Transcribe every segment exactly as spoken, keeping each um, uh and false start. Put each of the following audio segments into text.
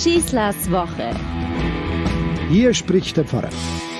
Schießlers Woche. Hier spricht der Pfarrer.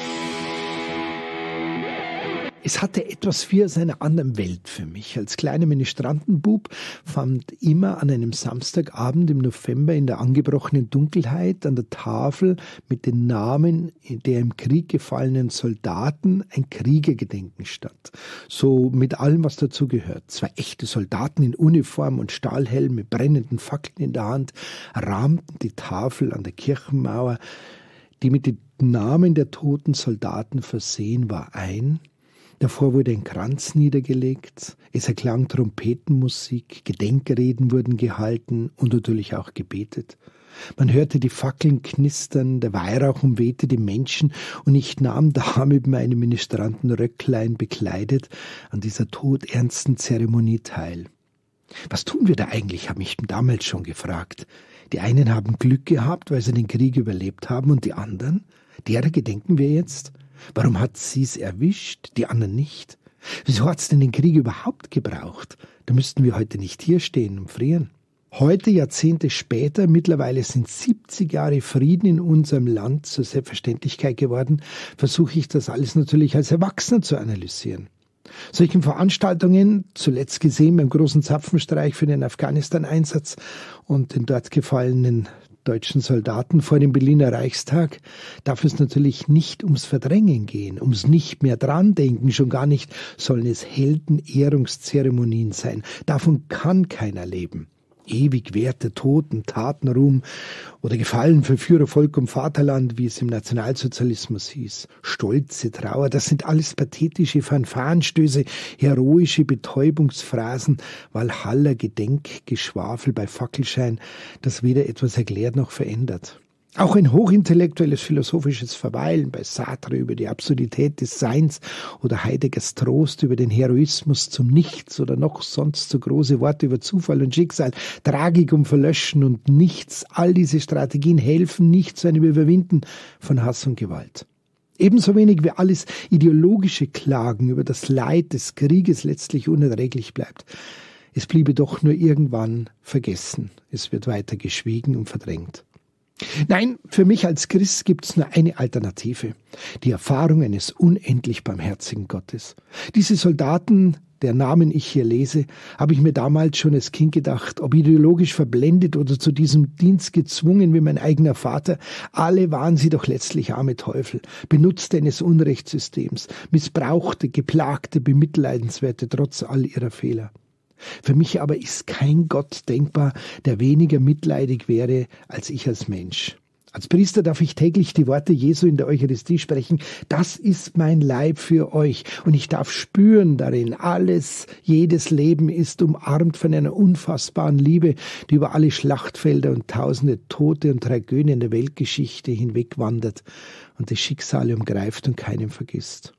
Es hatte etwas wie aus einer anderen Welt für mich. Als kleiner Ministrantenbub fand immer an einem Samstagabend im November in der angebrochenen Dunkelheit an der Tafel mit den Namen der im Krieg gefallenen Soldaten ein Kriegergedenken statt. So mit allem, was dazu gehört. Zwei echte Soldaten in Uniform und Stahlhelm mit brennenden Fackeln in der Hand rahmten die Tafel an der Kirchenmauer, die mit den Namen der toten Soldaten versehen war, ein. Davor wurde ein Kranz niedergelegt, es erklang Trompetenmusik, Gedenkreden wurden gehalten und natürlich auch gebetet. Man hörte die Fackeln knistern, der Weihrauch umwehte die Menschen und ich nahm da mit meinem Ministrantenröcklein bekleidet an dieser todernsten Zeremonie teil. Was tun wir da eigentlich, habe ich damals schon gefragt. Die einen haben Glück gehabt, weil sie den Krieg überlebt haben, und die anderen? Derer gedenken wir jetzt? Warum hat sie's erwischt, die anderen nicht? Wieso hat's denn den Krieg überhaupt gebraucht? Da müssten wir heute nicht hier stehen und frieren. Heute, Jahrzehnte später, mittlerweile sind siebzig Jahre Frieden in unserem Land zur Selbstverständlichkeit geworden, versuche ich das alles natürlich als Erwachsener zu analysieren. Solchen Veranstaltungen, zuletzt gesehen beim großen Zapfenstreich für den Afghanistan-Einsatz und den dort gefallenen deutschen Soldaten vor dem Berliner Reichstag, darf es natürlich nicht ums Verdrängen gehen, ums nicht mehr dran denken, schon gar nicht sollen es Heldenehrungszeremonien sein. Davon kann keiner leben. Ewig währte Toten, Tatenruhm oder Gefallen für Führer, Volk und Vaterland, wie es im Nationalsozialismus hieß. Stolze Trauer, das sind alles pathetische Fanfarenstöße, heroische Betäubungsphrasen, Walhalla Gedenkgeschwafel bei Fackelschein, das weder etwas erklärt noch verändert. Auch ein hochintellektuelles philosophisches Verweilen bei Sartre über die Absurdität des Seins oder Heideggers Trost über den Heroismus zum Nichts oder noch sonst so große Worte über Zufall und Schicksal, Tragik und Verlöschen und Nichts, all diese Strategien helfen nicht zu einem Überwinden von Hass und Gewalt. Ebenso wenig wie alles ideologische Klagen über das Leid des Krieges letztlich unerträglich bleibt. Es bliebe doch nur irgendwann vergessen. Es wird weiter geschwiegen und verdrängt. Nein, für mich als Christ gibt es nur eine Alternative. Die Erfahrung eines unendlich barmherzigen Gottes. Diese Soldaten, der Namen ich hier lese, habe ich mir damals schon als Kind gedacht, ob ideologisch verblendet oder zu diesem Dienst gezwungen wie mein eigener Vater, alle waren sie doch letztlich arme Teufel, Benutzte eines Unrechtssystems, Missbrauchte, Geplagte, Bemitleidenswerte trotz all ihrer Fehler. Für mich aber ist kein Gott denkbar, der weniger mitleidig wäre als ich als Mensch. Als Priester darf ich täglich die Worte Jesu in der Eucharistie sprechen. Das ist mein Leib für euch. Und ich darf spüren darin, alles, jedes Leben ist umarmt von einer unfassbaren Liebe, die über alle Schlachtfelder und tausende Tote und Tragödien der Weltgeschichte hinwegwandert und die Schicksale umgreift und keinen vergisst.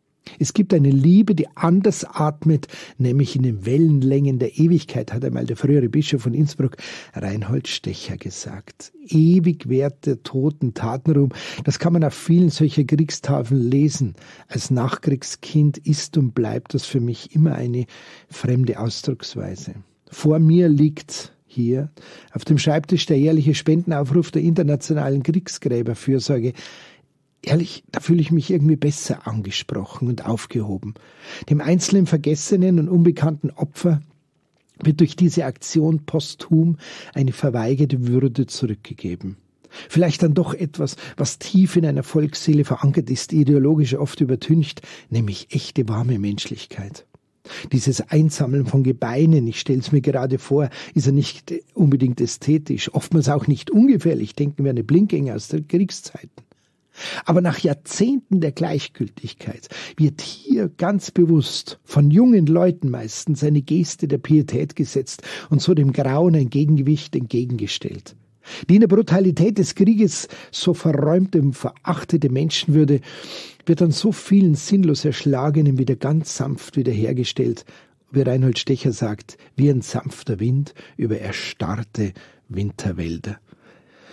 Es gibt eine Liebe, die anders atmet, nämlich in den Wellenlängen der Ewigkeit, hat einmal der frühere Bischof von Innsbruck, Reinhold Stecher, gesagt. Ewig währt der Toten Tatenruhm. Das kann man auf vielen solcher Kriegstafeln lesen. Als Nachkriegskind ist und bleibt das für mich immer eine fremde Ausdrucksweise. Vor mir liegt hier auf dem Schreibtisch der jährliche Spendenaufruf der Internationalen Kriegsgräberfürsorge. Ehrlich, da fühle ich mich irgendwie besser angesprochen und aufgehoben. Dem einzelnen vergessenen und unbekannten Opfer wird durch diese Aktion posthum eine verweigerte Würde zurückgegeben. Vielleicht dann doch etwas, was tief in einer Volksseele verankert ist, ideologisch oft übertüncht, nämlich echte warme Menschlichkeit. Dieses Einsammeln von Gebeinen, ich stelle es mir gerade vor, ist ja nicht unbedingt ästhetisch, oftmals auch nicht ungefährlich, denken wir an die Blindgänger aus den Kriegszeiten. Aber nach Jahrzehnten der Gleichgültigkeit wird hier ganz bewusst von jungen Leuten meistens eine Geste der Pietät gesetzt und so dem Grauen ein Gegengewicht entgegengestellt. Die in der Brutalität des Krieges so verräumte und verachtete Menschenwürde wird an so vielen sinnlos Erschlagenen wieder ganz sanft wiederhergestellt, wie Reinhold Stecher sagt, wie ein sanfter Wind über erstarrte Winterwälder.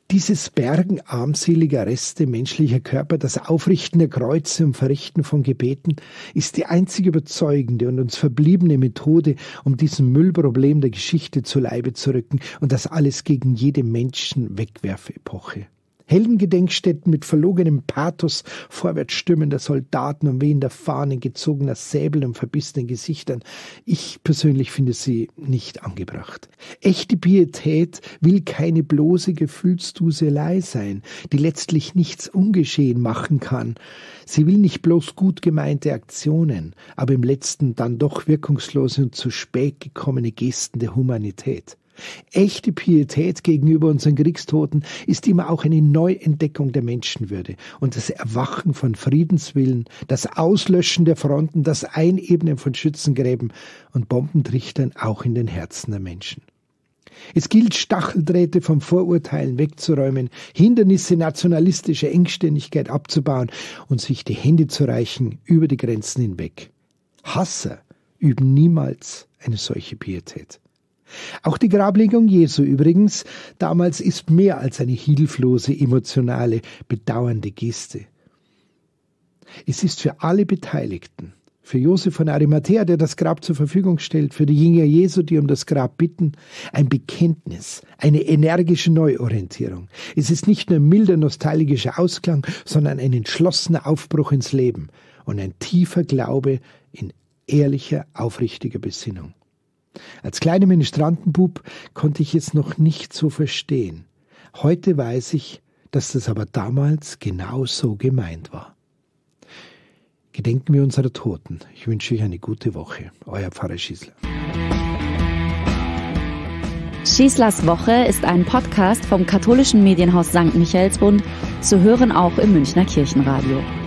Dieses Bergen armseliger Reste menschlicher Körper, das Aufrichten der Kreuze und Verrichten von Gebeten, ist die einzige überzeugende und uns verbliebene Methode, um diesem Müllproblem der Geschichte zu Leibe zu rücken, und das alles gegen jede Menschenwegwerfepoche. Heldengedenkstätten mit verlogenem Pathos, vorwärtsstürmender Soldaten und wehender Fahnen, gezogener Säbel und verbissenen Gesichtern. Ich persönlich finde sie nicht angebracht. Echte Pietät will keine bloße Gefühlsduselei sein, die letztlich nichts ungeschehen machen kann. Sie will nicht bloß gut gemeinte Aktionen, aber im letzten dann doch wirkungslose und zu spät gekommene Gesten der Humanität. Echte Pietät gegenüber unseren Kriegstoten ist immer auch eine Neuentdeckung der Menschenwürde und das Erwachen von Friedenswillen, das Auslöschen der Fronten, das Einebnen von Schützengräben und Bombentrichtern auch in den Herzen der Menschen. Es gilt, Stacheldrähte vom Vorurteilen wegzuräumen, Hindernisse nationalistischer Engständigkeit abzubauen und sich die Hände zu reichen über die Grenzen hinweg. Hasser üben niemals eine solche Pietät. Auch die Grablegung Jesu übrigens damals ist mehr als eine hilflose, emotionale, bedauernde Geste. Es ist für alle Beteiligten, für Josef von Arimathäa, der das Grab zur Verfügung stellt, für die Jünger Jesu, die um das Grab bitten, ein Bekenntnis, eine energische Neuorientierung. Es ist nicht nur ein milder, nostalgischer Ausklang, sondern ein entschlossener Aufbruch ins Leben und ein tiefer Glaube in ehrlicher, aufrichtiger Besinnung. Als kleiner Ministrantenbub konnte ich es noch nicht so verstehen. Heute weiß ich, dass das aber damals genau so gemeint war. Gedenken wir unserer Toten. Ich wünsche euch eine gute Woche. Euer Pfarrer Schießler. Schießlers Woche ist ein Podcast vom katholischen Medienhaus Sankt Michaelsbund, zu hören auch im Münchner Kirchenradio.